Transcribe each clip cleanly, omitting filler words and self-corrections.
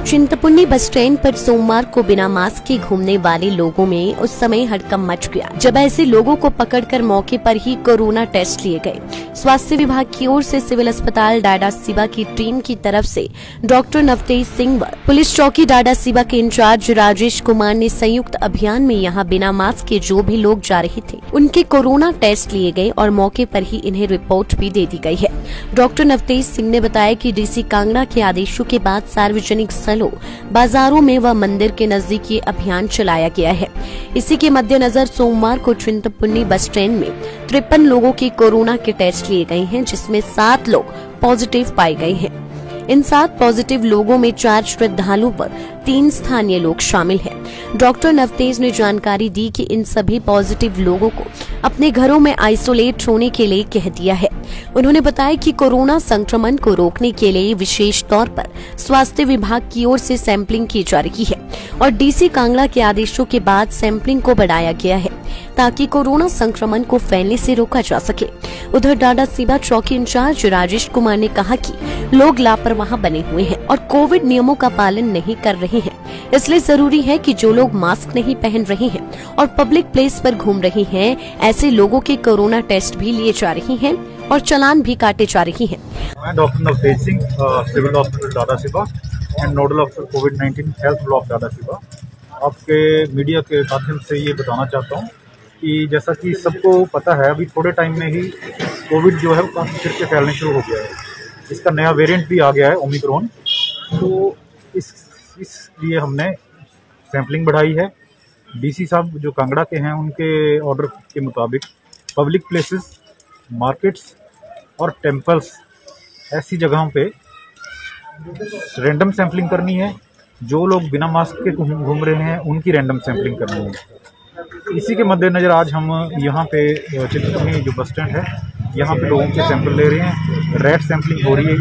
Chintpurni bus stand पर सोमवार को बिना मास्क के घूमने वाले लोगों में उस समय हड़कंप मच गया, जब ऐसे लोगों को पकड़कर मौके पर ही कोरोना टेस्ट लिए गए। स्वास्थ्य विभाग की ओर से सिविल अस्पताल डाडासीबा की टीम की तरफ से डॉक्टर नवतेज सिंह व पुलिस चौकी डाडासीबा के इंचार्ज राजेश कुमार ने संयुक्त अभियान में यहां बिना मास्क के जो भी लोग जा रहे थे उनके कोरोना टेस्ट लिए गए और मौके पर ही इन्हें रिपोर्ट भी दे दी गई है। डॉक्टर नवतेज सिंह ने बताया कि डीसी कांगड़ा के आदेशों के बाद सार्वजनिक स्थलों, बाजारों में व मंदिर के नजदीक ये अभियान चलाया गया है। इसी के मद्देनजर सोमवार को चिंतपूर्णी बस स्टैंड में 53 लोगों के कोरोना के टेस्ट लिए गए हैं, जिसमें 7 लोग पॉजिटिव पाए गए हैं। इन 7 पॉजिटिव लोगों में 4 श्रद्धालु व 3 स्थानीय लोग शामिल हैं। डॉक्टर नवतेज ने जानकारी दी कि इन सभी पॉजिटिव लोगों को अपने घरों में आइसोलेट होने के लिए कह दिया है। उन्होंने बताया कि कोरोना संक्रमण को रोकने के लिए विशेष तौर पर स्वास्थ्य विभाग की ओर से सैंपलिंग की जा रही है और डीसी कांगड़ा के आदेशों के बाद सैंपलिंग को बढ़ाया गया है ताकि कोरोना संक्रमण को फैलने से रोका जा सके। उधर डाडासीबा चौकी इंचार्ज राजेश कुमार ने कहा कि लोग लापरवाह बने हुए हैं और कोविड नियमों का पालन नहीं कर रहे हैं, इसलिए जरूरी है कि जो लोग मास्क नहीं पहन रहे हैं और पब्लिक प्लेस पर घूम रहे हैं, ऐसे लोगों के कोरोना टेस्ट भी लिए जा रहे हैं और चालान भी काटे जा रही हैं। मैं doctor Navtej Singh, civil hospital Dadasiba and nodal officer कोविड-19 हेल्थ ब्लॉक डाडासीबा। आपके मीडिया के माध्यम से ये बताना चाहता हूँ कि जैसा कि सबको पता है, अभी थोड़े टाइम में ही कोविड जो है वो काफ़ी फिर से फैलने शुरू हो गया है। इसका नया वेरिएंट भी आ गया है, ओमिक्रॉन। तो इसलिए हमने सैंपलिंग बढ़ाई है। डीसी साहब जो कांगड़ा के हैं, उनके ऑर्डर के मुताबिक पब्लिक प्लेसेस, मार्केट्स और टेम्पल्स, ऐसी जगहों पे रैंडम सैंपलिंग करनी है। जो लोग बिना मास्क के घूम रहे हैं उनकी रैंडम सैंपलिंग करनी है। इसी के मद्देनज़र आज हम यहाँ पे चिंतपूर्णी जो बस स्टैंड है, यहाँ पे लोगों के सैंपल ले रहे हैं। रैट सैंपलिंग हो रही है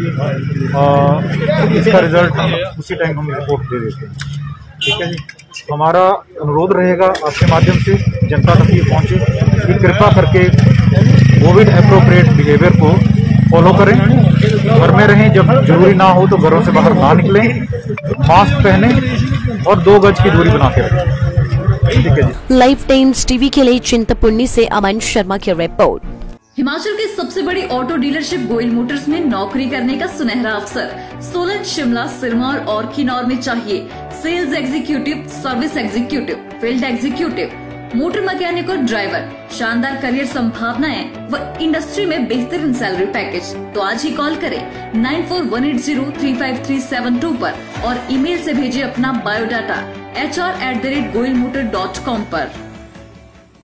ये, इसका रिजल्ट हम उसी टाइम हम रिपोर्ट दे देते हैं। ठीक है जी। हमारा अनुरोध रहेगा आपके माध्यम से जनता तक ये पहुँचे कि कृपा करके कोविड एप्रोप्रिएट बिहेवियर को फॉलो करें, घर में रहें, जब जरूरी ना हो तो घरों से बाहर ना निकलें, मास्क पहने और 2 गज की दूरी बना के रखें। ठीक है जी। लाइव टाइम्स टीवी के लिए चिंतपूर्णी से अमन शर्मा की रिपोर्ट। हिमाचल के सबसे बड़ी ऑटो डीलरशिप गोयल मोटर्स में नौकरी करने का सुनहरा अवसर सोलन, शिमला, सिरमौर और किन्नौर में चाहिए sales executive, service executive, field executive, motor mechanic और ड्राइवर। शानदार करियर संभावनाएं व इंडस्ट्री में बेहतरीन सैलरी पैकेज। तो आज ही कॉल करें 9418035372 पर और ईमेल से भेजिए अपना बायोडाटा hr@goilmotor.com पर।